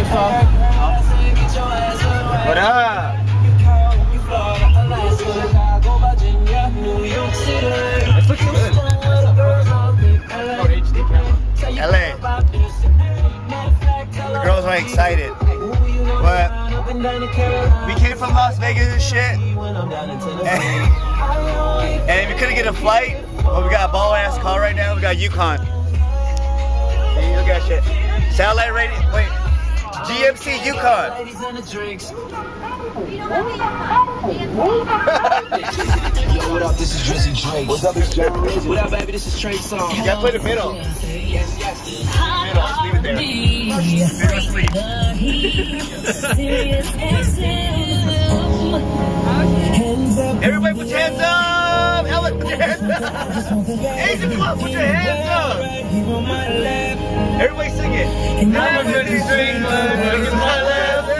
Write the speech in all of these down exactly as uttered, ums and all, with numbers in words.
What up? This looks good. L A. The girls are excited. But we came from Las Vegas and shit. And, and we couldn't get a flight. But we got a ball ass car right now. We got Yukon. See, look at that shit. Satellite radio. Wait. G M C Yukon. Yo, what up? This is Drizzy Drake. What's up, this is Jerry? What up, baby? This is Trey Songz. You gotta play the middle. Yes, yes. Middle. Just leave it there. Middle sleep. Everybody put your hands up! Ellen, put your hands up! Asian Club, put your hands up! Everybody sing it. I'm a pretty dreamer, look at my left,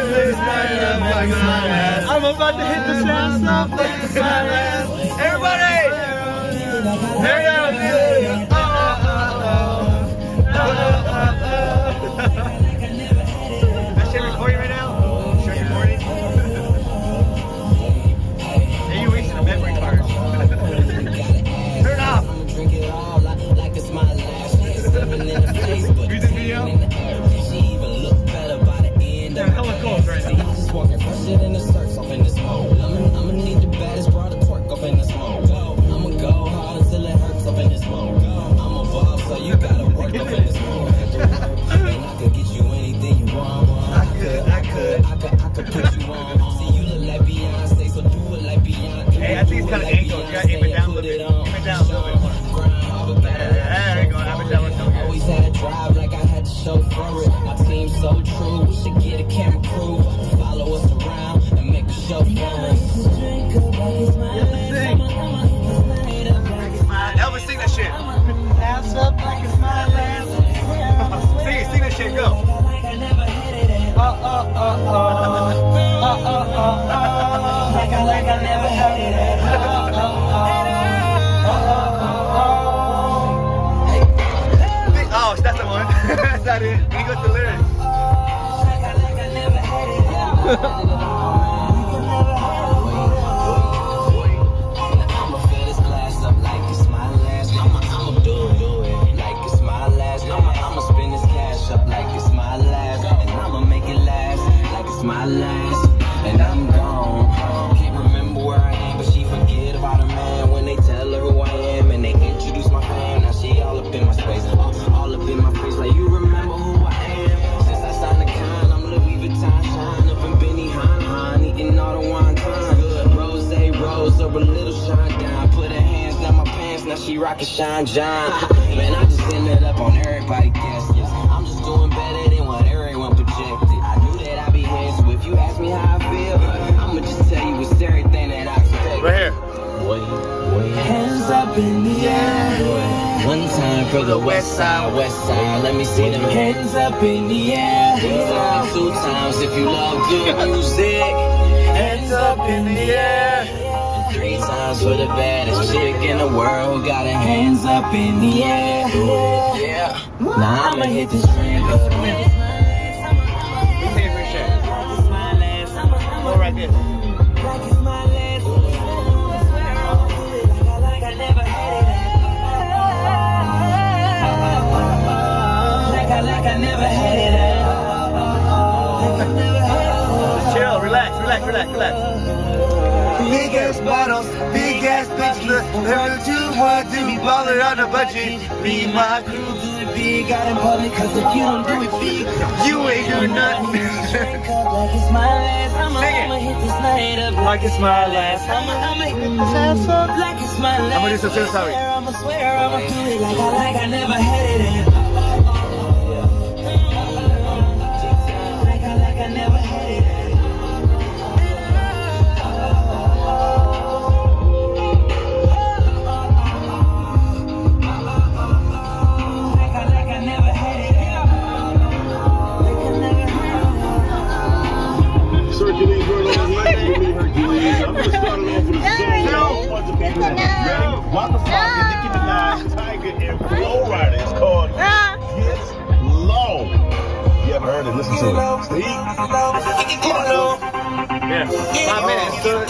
I'm about to hit the sound stop, look at my left. Everybody! There you go! That shit recording right now? Sure you're recording? Hey, you wasting a memory card. Turn it off! Music video? They're hella cool right now. I'ma need the baddest bra to twerk up in the smoke. I'ma go hard until it hurts up in the smoke. I'm a boss, so you gotta work up in the smoke. And I could get you anything you want. I could, I could, I could, I could put you on. See, you look like Beyonce, so do it like Beyonce. Hey, I think it's kind of angled. You gotta aim it down a little bit. Aim it down a little bit more. There you go. Aim it down a little bit. Always had a drive like I had to show for it. My team's so true. We should get a camera crew. Follow us around and make a show for us. Elvis, sing that shit. Ass up like it's my last. Sing it, sing that shit, go. Uh, uh, uh, uh. Uh, uh, uh, uh. Like I, like I never had it. Uh, uh, uh, uh. Oh, that's the one. That's not it. We go to the lyrics. Like I, like I never had it. My last, and I'm gone. Can't remember where I am, but she forget about a man when they tell her who I am and they introduce my fam. Now she all up in my space, all, all up in my face. Like you remember who I am? Since I signed the con, I'm Louis Vuitton shine up in Benny Han Han, eating all the wine time. Good rose, rose, or a little shine down. Put her hands down my pants, now she rockin' Shine John. Man, I just ended up on everybody guess. Yes, I'm just doing better than what everyone projected. So if you ask me how I feel, I'ma just tell you it's everything that I expect. Right here. Wait, wait. Hands up in the air. One time for the west side, west side. Let me see them hands up in the air. Two times if you love good music. Hands up in the air. And three times for the baddest chick in the world who got her hands up in the air. Yeah. Now I'ma hit this train. Right there. Like it's my last. Like I never had it. Like I, like I never had it. Like I never had it. Just chill, relax, relax, relax, relax. Big ass bottles, big ass bitches. Never too hard to be ballin' on a budget. Me and my crew do it big out in public. Cause if you don't do it big, you ain't doing nothing. Like it's my last. I'ma hit this night up like it's my last. I'ma I'ma hit this ass up like it's my last. I'ma do some serious sorry. I'ma swear I'ma do it like I like I never had it. Like I like I never had it. Like I like I never had it. Like I never had it. Circulating girl over here, really Hercules. I'm gonna start it off with a solo. Bunch of people. Ready? Waka Flocka, Nicki Minaj, Tiger, and Flo Rida. It's called Get Low. You ever heard it. Listen to it. Steve? Yeah, five minutes. Good.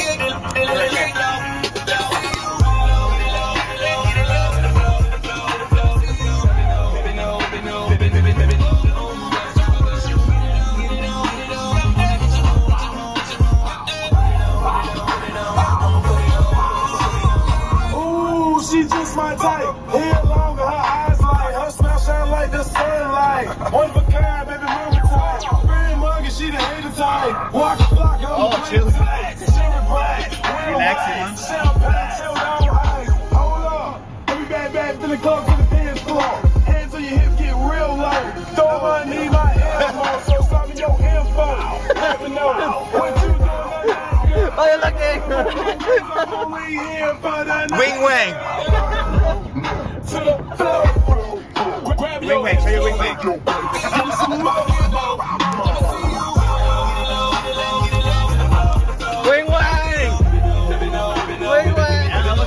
Ooh, she just my type. Hair longer, her eyes light, her smile shine like the sunlight. One of a kind, baby mama type. Very muggy, she the hater type. Walk the block, I'm Oh, chill. Relaxing. Hold up. Let me back back to the club to the dance floor. Hands on your hips, get real low. Throw my knee, my elbow. So stop me your info. Let me know what you doing. Oh, you're looking. Wing wang. Wing wang. Show your wing wang. Wing wang. Wing wang.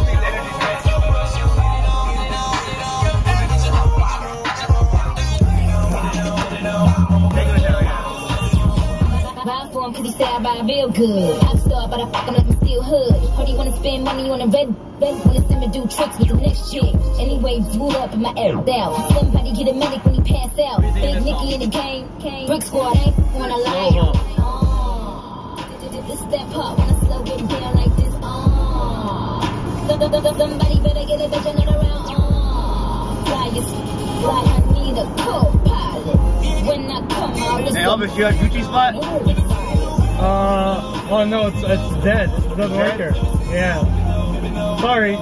Ride for him cause he say I ride real good. I'm star but I fuck him like I'm still hood. Heard he wanna spend money on a red vest. Wanna see me do tricks with the next chick. Anyway, swoop up in my air down. Somebody get a medic when he pass out. Big Nicky in the game. Brick squad ain't wanna lie. Oh, this that part when I slow it down like this. Oh, somebody better get a bitch another round. Oh, fly is fly. I need a co-pilot. When I come out, Hey Elvis, you have Gucci spot? Uh, oh no, it's, it's dead. It doesn't work here. Yeah. Sorry.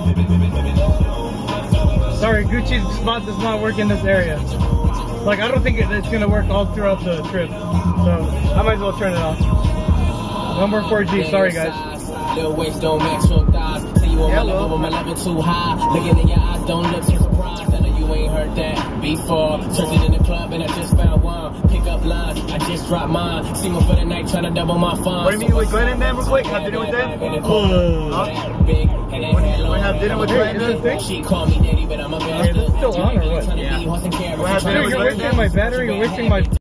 Sorry, Gucci's spot does not work in this area. Like, I don't think it, it's gonna work all throughout the trip. So, I might as well turn it off. Number four G, sorry guys. Little waist don't match your thighs. See you on my level, but my level too high. Looking in your eyes, don't look so surprised. I know you ain't heard that before. Searching in the club and I just found one. Pick up lines, I just dropped mine. See one for the night, trying to double my fun. What do you mean with Glenn and them real quick? Have dinner with them? Wanna have dinner with Glenn and them? She called me daddy, but I'm a Hey, this is still on or what? Yeah. Dude, you're wasting my battery, you're wasting my